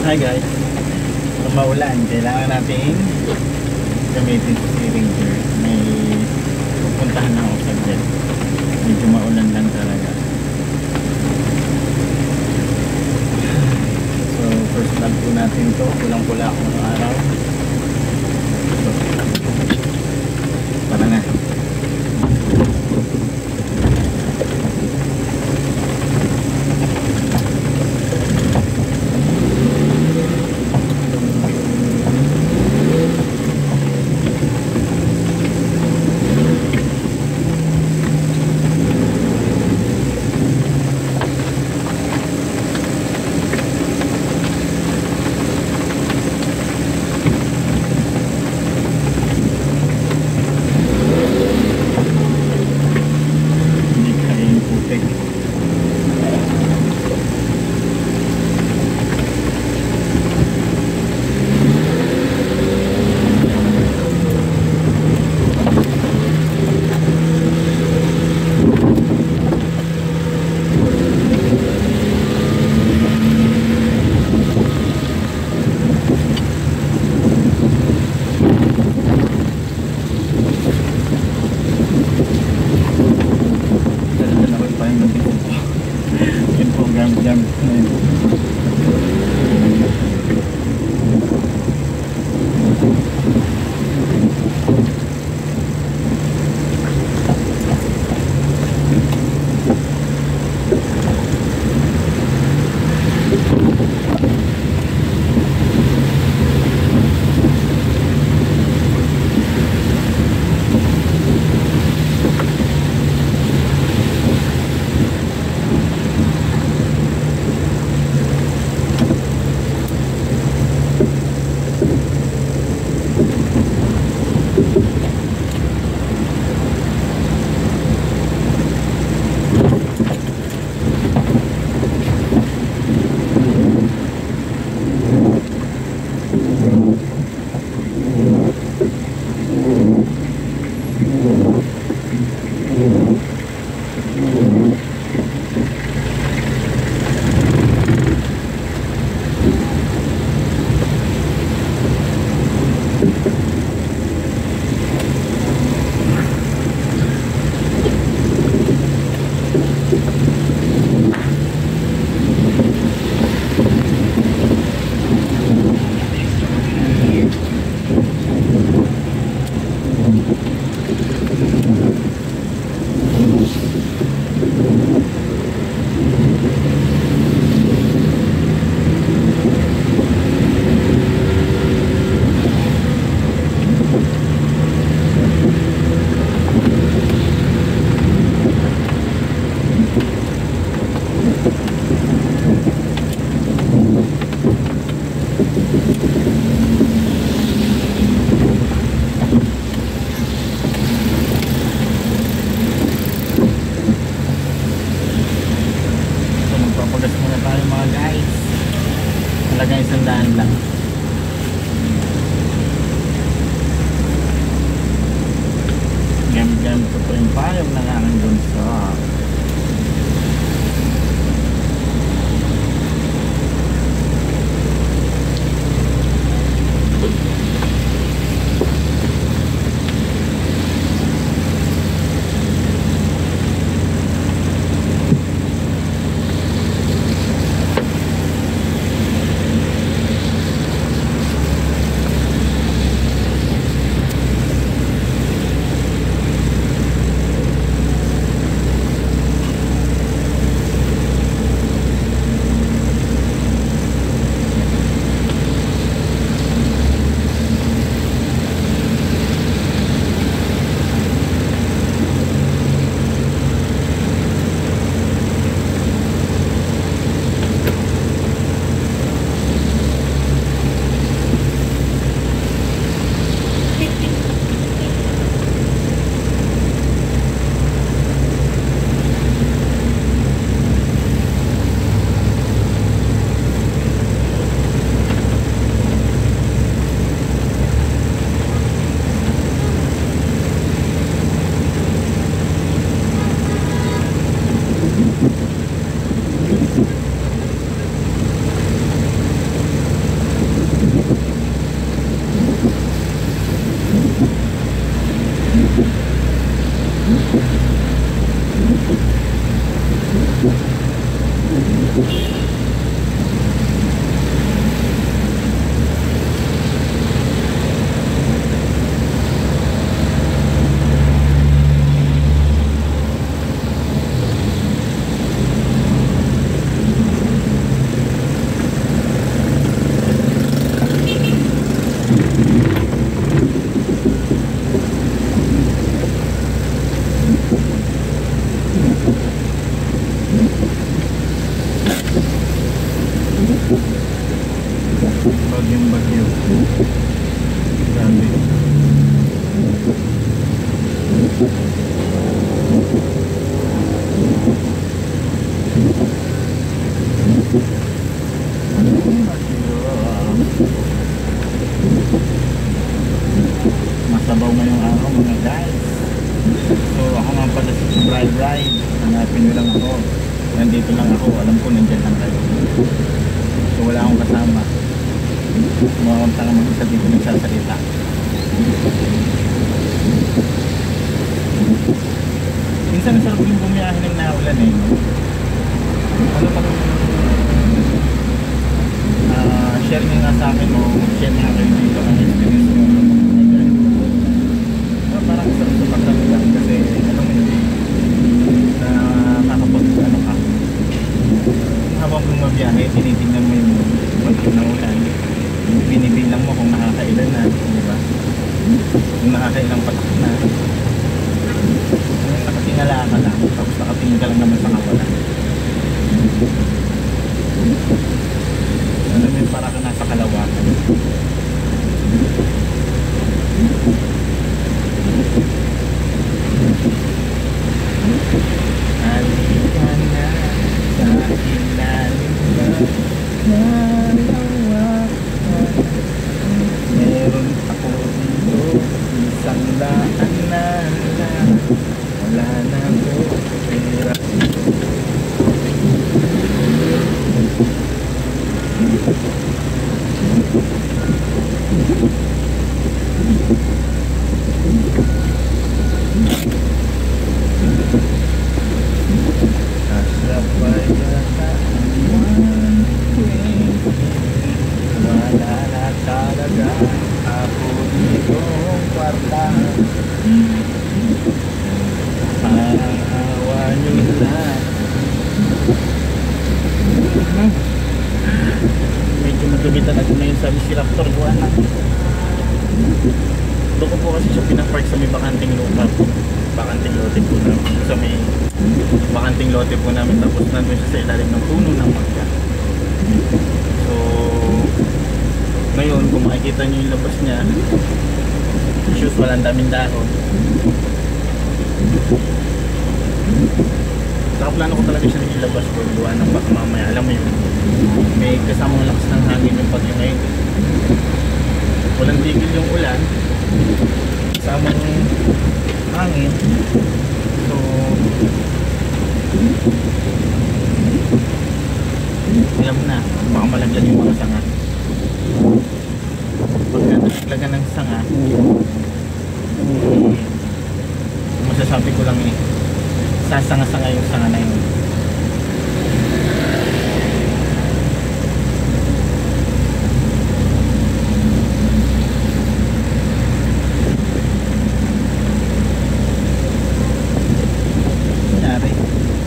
Hi guys, kung maulan, kailangan natin gamitin si steering gear. May pupuntahan na ako sa jet. Medyo maulan lang talaga. So first vlog po natin to. Pulang-pula ako ng araw. So, tara na. Talagang isang daan lang. Gamit ko po yung payong na namin dun sa bagyong bagyo. Grabe. Masabaw ngayong araw mga guys. So ako nga pala si Bride. Hanapin nyo lang ako. Nandito lang ako. Alam ko nandyan lang kayo. So wala akong kasama. Kumakunta ka mag-isa dito nagsasalita. Minsan nasarap yung bumiyahe ng naulan eh. Ano pa share nyo nga sa akin o share nyo nga kayo dito ang experience nyo. Parang sarap sa pagkakulang kasi alam mo yun nakakapag ano ka habang bumabiyahe tinitingnan mo yung pagkakulang ng ulan, binibilang mo kung nakakailan na, di ba? Kung nakakailang patak na, nakatingala ka lang tapos nakatingin ka lang naman sa kawalan. Alam mo yun, para ka nasa kalawakan. Halika na sa ilalim ng hawakan. Meron ako dito isang daan na lang. Wala na ko pera. Wala na talaga ako ditong kwarta. Maawa nyo na. Medyo madumitan ako na yun sa Raptor buwan na. Doon ko po kasi siya pinapark sa may bakanting lupa. Bakanting lote po namin. Sa may bakanting lote po namin. Tapos nandun siya sa ilalim ng puno ng mangga. So ngayon kung makikita nyo yung labas niya, shoes walang daming dahon. Saka plano ko talaga siya nilabas ko luwan ng baka mamaya, alam mo yun, may kasamang lakas ng hangin yung pagyo ngayon. Walang tigil yung ulan, kasamang hangin. So alam mo na, baka malagyan yung mga sanga. Pag nalagyan ng sanga, masasabi ko lang eh, sasanga-sanga yung sanga na yun. Nangyari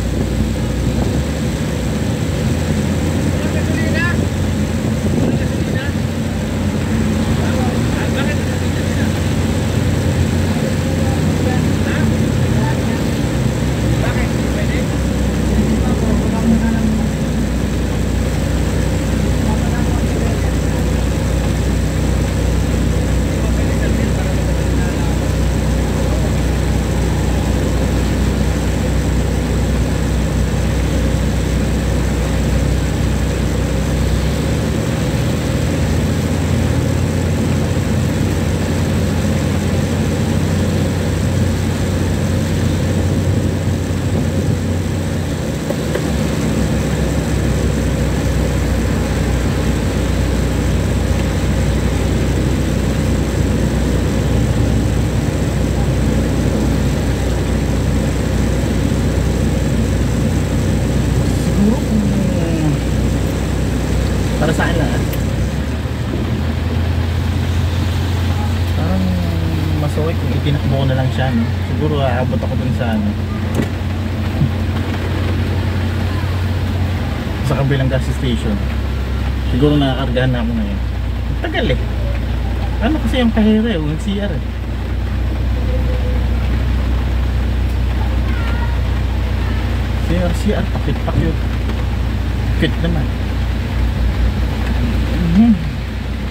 para sa akin lang parang masaway kung itinakbo ko na lang siya, no? Siguro aabot ako dun sa sa kabilang gas station. Siguro nakakargahan na ako na yun. Tagal eh, ano kasi yung kahira yung CR eh. CR pakit-pakit cute naman.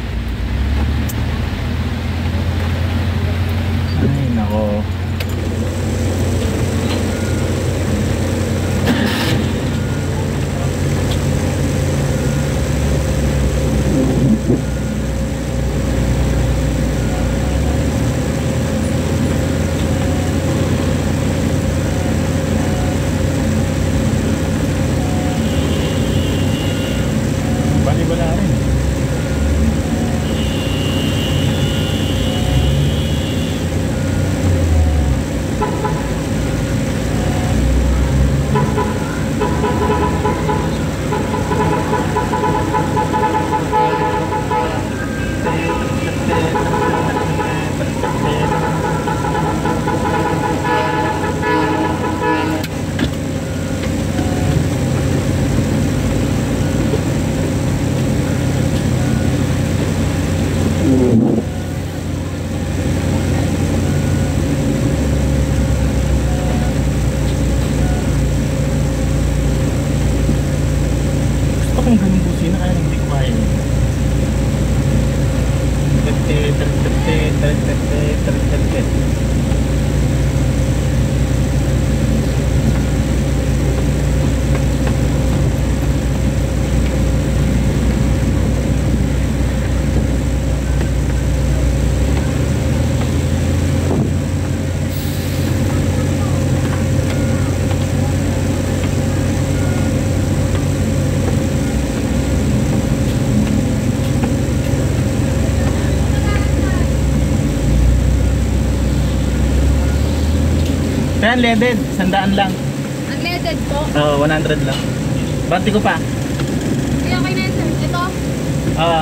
Unleaded, 100 lang. Unleaded po? Oo, 100 lang. Banti ko pa. Hindi, okay na yun, sir. Ito? Oo.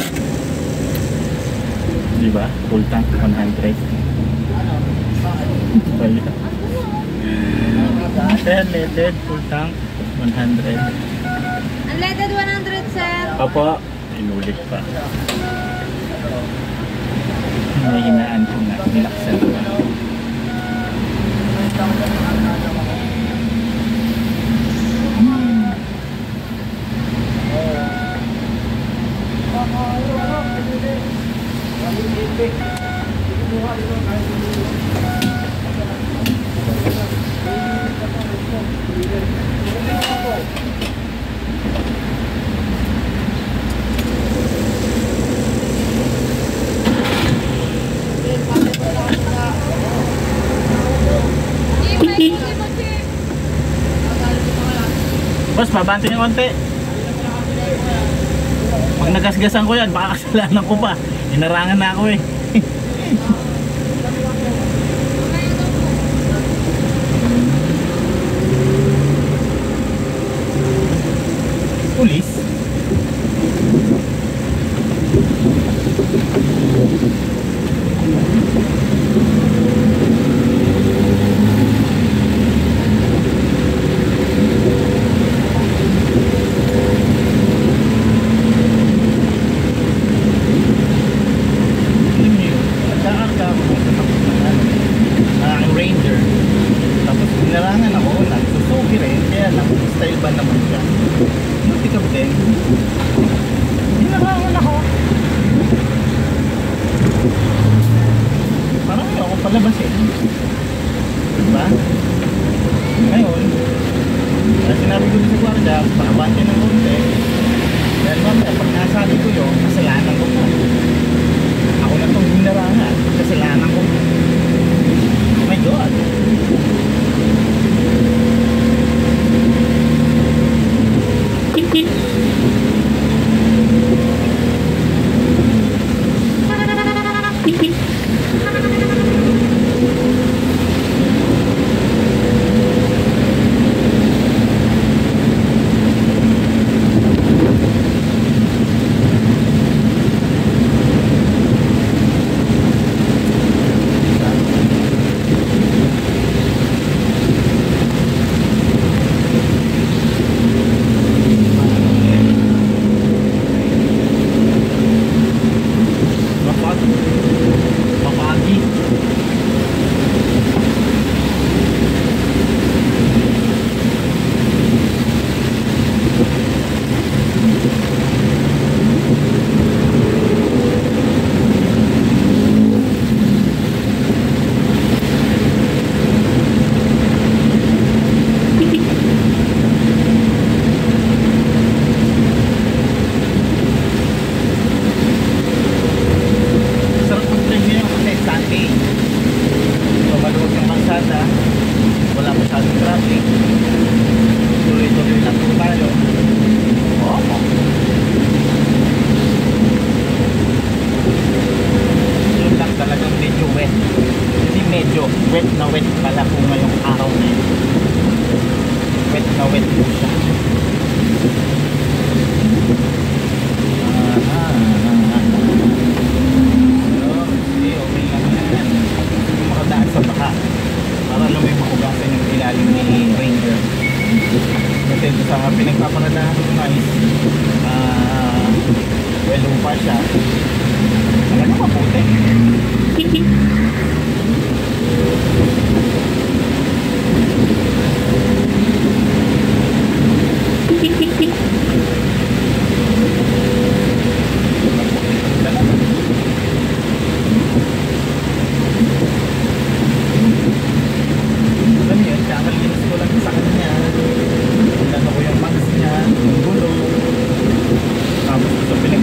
Diba? Full tank, 100. Unleaded, full tank, 100. Unleaded 100, sir. Opo. Inulit pa. May hinaan ko na. Nilaksan ko. Boss, mabanti niyo konti. Pag nagasgasan ko yan, baka kasalanan ko pa. Inarangan na ako eh. Pulis?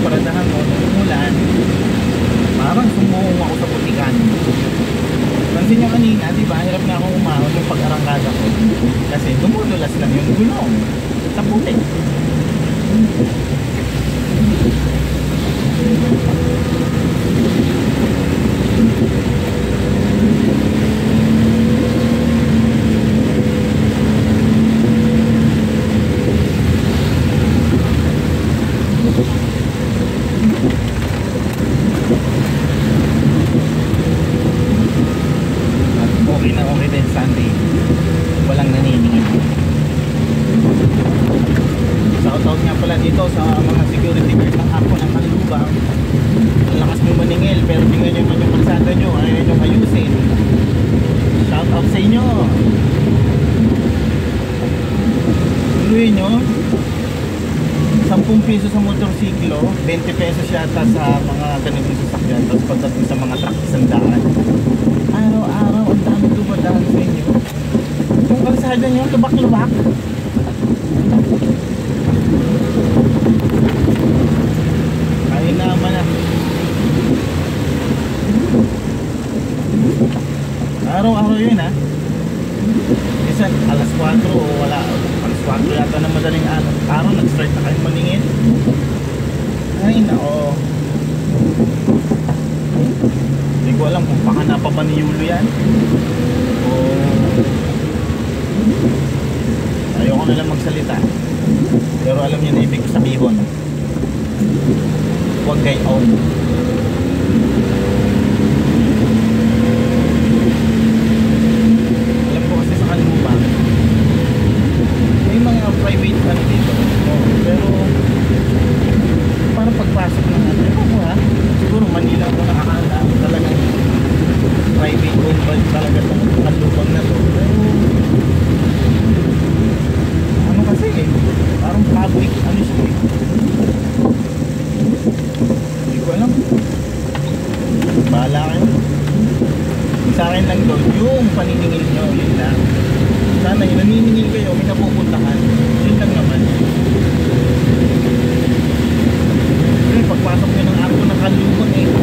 paradahan mo, nung umulan, parang sumuong ako sa putikan. Pansin nyo kanina, di ba, hirap na akong umahon yung pag-arangkada ko. Kasi dumudulas lang yung gulong sa putik. Okay na okay din Sunday. Walang naniningil. Shoutout nga pala dito sa mga security guard ng Apo ng Kalubang. Ang lakas nyo maningil pero tingnan nyo naman yung kalsada nyo, ayaw nyo ayusin. Shoutout sa inyo. Tuloy nyo 10 piso sa motorsiklo, 20 pesos yata sa mga ganitong sasakyan. Tapos pagdating sa mga truck, 100. Araw-araw ang dami dumadaan sa inyo. Yung kalsada nyo, lubak-lubak. Ayun naman ah. Araw-araw yun ah. Isa alas 4 o wala, alas 4 yata na madaling araw nag-start na kayong maningin. Ay nako. Hindi ko alam kung pakana pa ba ni Yulo yan o ayoko na lang magsalita, pero alam niyo na ibig sabihin, huwag gayon. Alam ko kasi sa Kalubang may mga private ano dito, pero parang pagpasok ng ano, ako ha, siguro Manila ako nakakaalam talagang private owned ba talaga itong Kalubang na to, pero ano kasi eh, parang public ano siya eh, hindi ko alam, bahala kayo. Sa akin lang doon yung paniningil nyo, yun lang. Sana yung naniningil kayo, may napupuntahan, yun lang naman. Pero pagpasok nyo ng Arko ng Kalubang eh,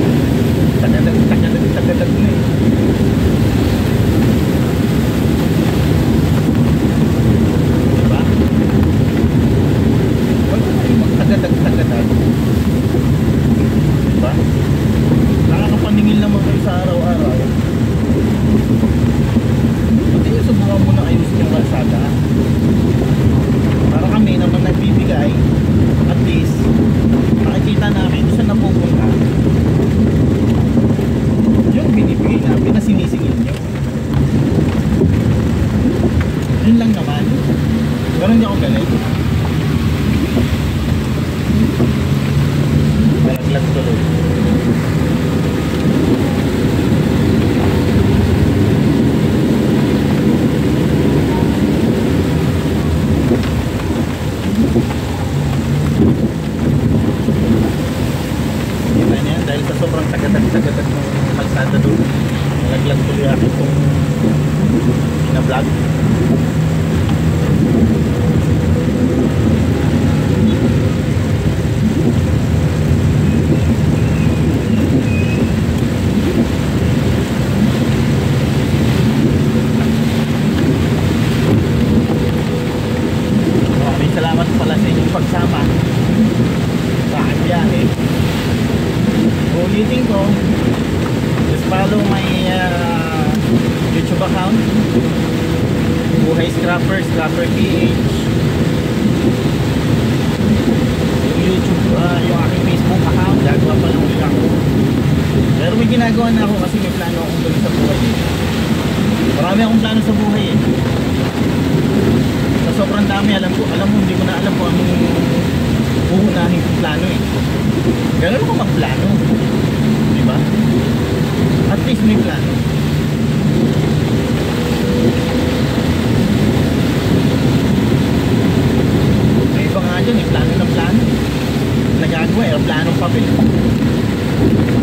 tagadag na eh. Diba? Huwag na kayo magtagadag. Diba? Nakakapaningil naman kayo sa araw-araw. Pati nyo subukan mo na ayusin yung kalsada. Para kami naman nagbibigay, at least makikita namin kung saan napupunta yung binibigay namin na sinisingil nyo. Yun lang naman. Pero hindi ako galit. Malaglag tuloy. Kita niya, dahil sa sobrang tagadag ng kalsada doon, malaglag tuloy ako itong pina-vlog. Maraming salamat pala sa inyong pagsama sa aking biyahe. Ulitin ko, just follow my YouTube account, Buhay Scrapper, Scrapper PH. Yung YouTube, yung aking Facebook account, gagawa pa lang ulit ako. Pero may ginagawa na ako kasi may plano akong gawin sa buhay. Marami akong plano sa buhay eh. Sa sobrang dami, alam mo, hindi ko na alam kung anong uunahin kong plano eh. Ganun ko magplano, diba? At least may plano. May iba nga dyan, may plano ng plano. Nagagawa, aeroplanong papel.